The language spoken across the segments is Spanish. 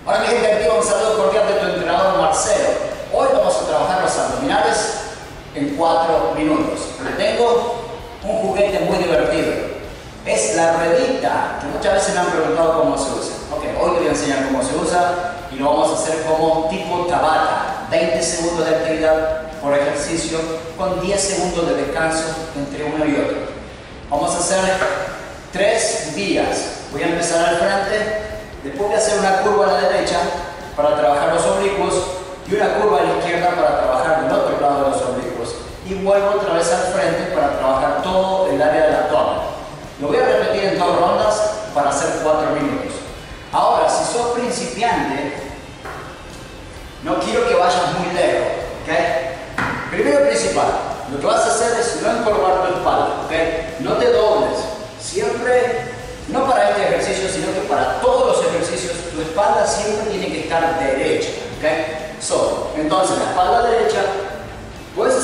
Ahora mi gente, aquí un saludo cordial de tu entrenador Marcelo. Hoy vamos a trabajar los abdominales en 4 minutos. Tengo un juguete muy divertido. Es la ruedita, que muchas veces me han preguntado cómo se usa. Ok, hoy te voy a enseñar cómo se usa y lo vamos a hacer como tipo Tabata. 20 segundos de actividad por ejercicio con 10 segundos de descanso entre uno y otro. Vamos a hacer 3 vías. Voy a empezar al frente, después voy a hacer una curva a la derecha para trabajar los oblicuos y una curva a la izquierda para trabajar del otro lado de los oblicuos. Y vuelvo otra vez al frente para trabajar todo el área del abdomen. Lo voy a repetir en 2 rondas para hacer 4 minutos. Ahora, si sos principiante, no quiero que vayas muy lejos, ¿ok? Primero y principal, lo que vas a hacer es no encorvar tu espalda, ¿ok? No te dobles. Siempre, no para este ejercicio, sino que para todos los ejercicios, tu espalda siempre tiene que estar derecha, ¿ok? Entonces, la espalda derecha, puedes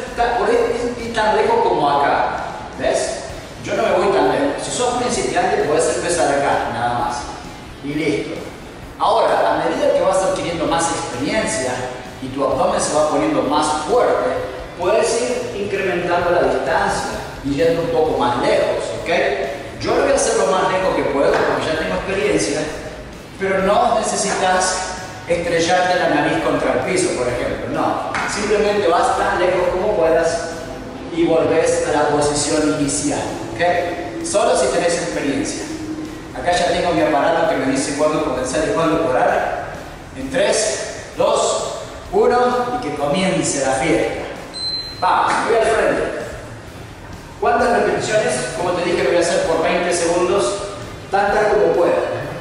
ir tan lejos como acá, ¿ves? Yo no me voy tan lejos. Si sos principiante, puedes empezar acá, nada más. Y listo. Ahora, a medida que vas adquiriendo más experiencia y tu abdomen se va poniendo más fuerte, puedes ir incrementando la distancia y yendo un poco más lejos, ¿ok? Yo lo voy a hacer lo más lejos que puedo porque ya tengo experiencia, pero no necesitas estrellarte la nariz contra el piso, por ejemplo. No, simplemente vas tan lejos como puedas y volvés a la posición inicial, ¿ok? Solo si tenés experiencia. Acá ya tengo mi aparato que me dice cuándo comenzar y cuándo parar. En 3, 2, 1 y que comience la fiesta. Vamos, voy al frente. ¿Cuántas repeticiones? Como te dije, lo voy a hacer por 20 segundos, tantas como pueda.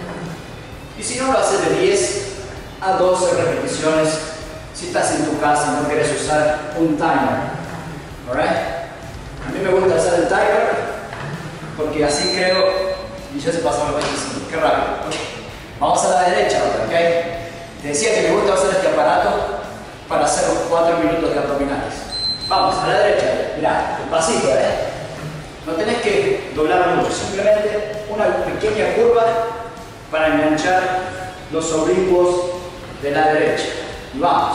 Y si no, lo haces de 10 a 12 repeticiones si estás en tu casa y no quieres usar un timer. ¿Alright? A mí me gusta hacer el timer porque así creo. Y ya se pasó los 25, qué rápido. Vamos a la derecha ahora, ¿ok? Te decía que me gusta usar este aparato para hacer los 4 minutos de abdominales. Vamos, a la derecha, mirá, despacito, No tenés que doblar mucho, simplemente una pequeña curva para enganchar los oblicuos de la derecha. Y vamos.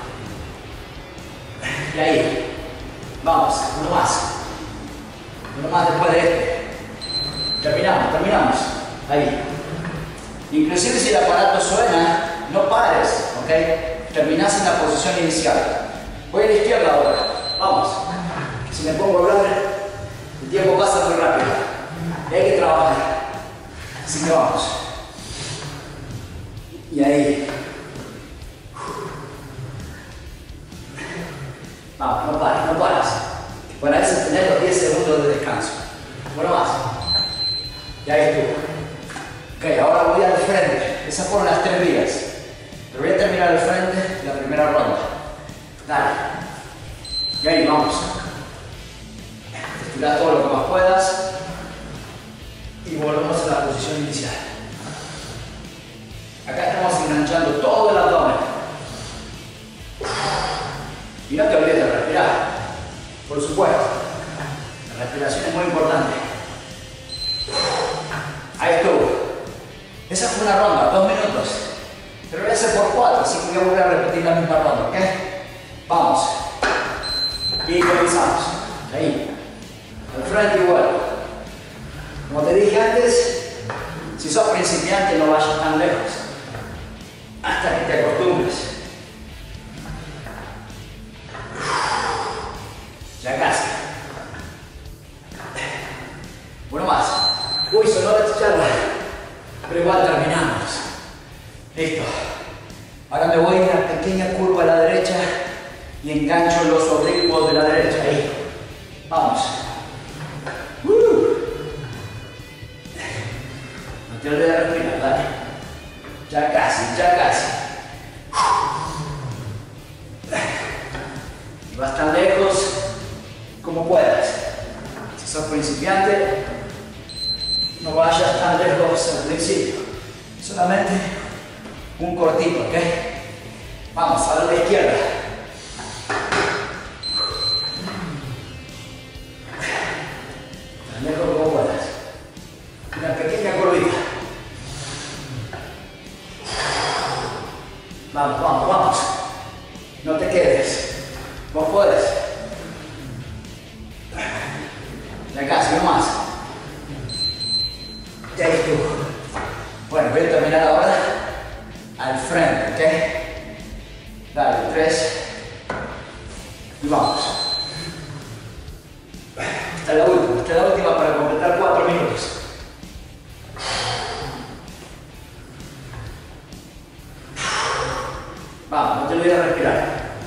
Y ahí. Vamos, uno más. Uno más después de este. Terminamos. Ahí. Inclusive si el aparato suena, no pares, ¿ok? Terminás en la posición inicial. Voy a la izquierda ahora. Vamos. Si me pongo a hablar, el tiempo pasa muy rápido. Y hay que trabajar. Así que vamos. Y ahí. Vamos, no paras. Para eso tenés los 10 segundos de descanso. Bueno, más. Y ahí estuvo. Ok, ahora voy al frente. Esas fueron las 3 vías. Pero voy a terminar al frente la primera ronda. Dale. Y ahí vamos. Estira todo lo que más puedas. Y volvemos a la posición inicial. Acá estamos enganchando todo el abdomen. Y no te olvides de respirar. Por supuesto. La respiración es muy importante. Ahí estuvo. Esa fue una ronda, 2 minutos. Pero voy a hacer por 4, así que voy a volver a repetir la misma ronda, ¿ok? Vamos. Y comenzamos. Ahí. Al frente igual. Como te dije antes, si sos principiante no vayas tan lejos. Hasta que te acostumbres. Ya casi. Uno más. Uy, sonó la chicharra. Pero igual terminamos. Listo. Ahora me voy a una pequeña curva a la derecha y engancho los oblicuos de la derecha. Ahí. Vamos. No te olvides de respirar, dale. Ya casi. Y vas tan lejos como puedas. Si sos principiante, no vayas tan lejos al principio. Solamente un cortito, ¿ok? Vamos, ahora a la izquierda. Tan lejos como puedas. Una pequeña curvita. Vamos, vamos, vamos. No te quedes. Vos podés. Ya casi, no más. Ya estuvo. Bueno, voy a terminar ahora al frente, ¿ok? Dale, 3. Y vamos. Esta es la última para completar 4 minutos. Vamos, no te olvides de respirar.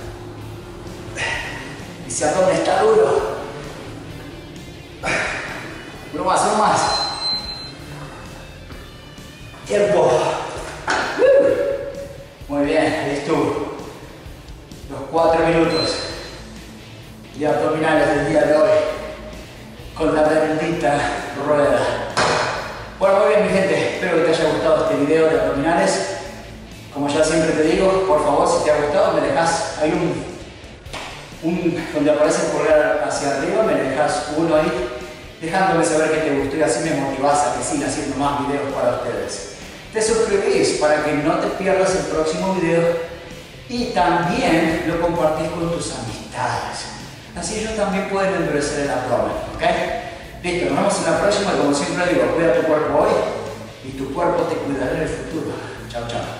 Y si abdomen está duro. Uno más, uno más. Tiempo. Muy bien, ahí estuvo. Los 4 minutos de abdominales del día de hoy. Con la bendita rueda. Bueno, muy bien mi gente, espero que te haya gustado este video de abdominales. Como ya siempre te digo, por favor, si te ha gustado, me dejas, hay donde aparece el pulgar hacia arriba, me dejas uno ahí, dejándome saber que te gustó y así me motivas a que siga haciendo más videos para ustedes. Te suscribís para que no te pierdas el próximo video y también lo compartís con tus amistades. Así ellos también pueden endurecer el abdomen, ¿ok? Listo, nos vemos en la próxima y como siempre digo, cuida tu cuerpo hoy y tu cuerpo te cuidará en el futuro. Chao, chao.